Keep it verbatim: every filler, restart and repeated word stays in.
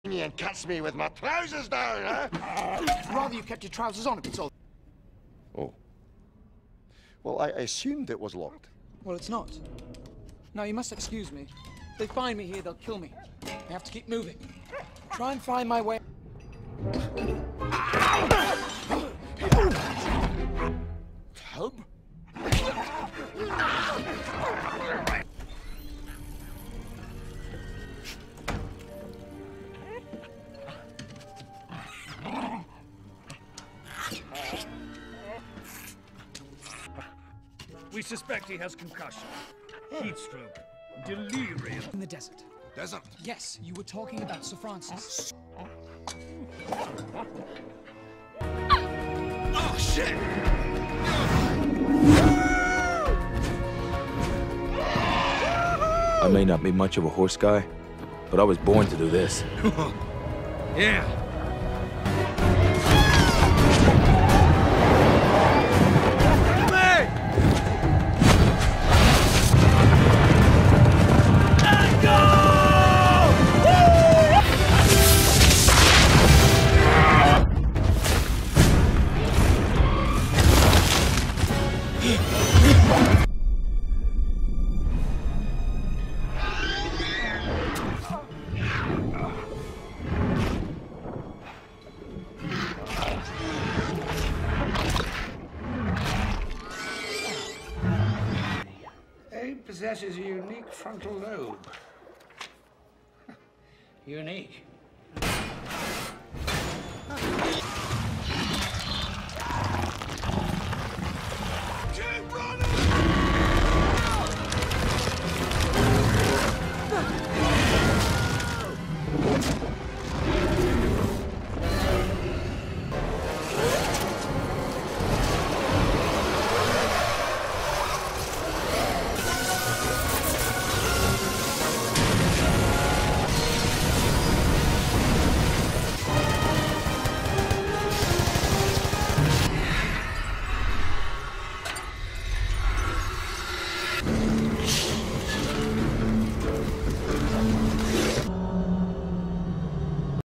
And catch me with my trousers down, huh? Rather you kept your trousers on if it's all... Oh. Well, I assumed it was locked. Well, it's not. Now, you must excuse me. If they find me here, they'll kill me. I have to keep moving. Try and find my way... Tub? We suspect he has concussion, heat stroke, delirium. In the desert. Desert? Yes, you were talking about Sir Francis. Oh, shit! I may not be much of a horse guy, but I was born to do this. Yeah. Possesses a unique frontal lobe. Unique.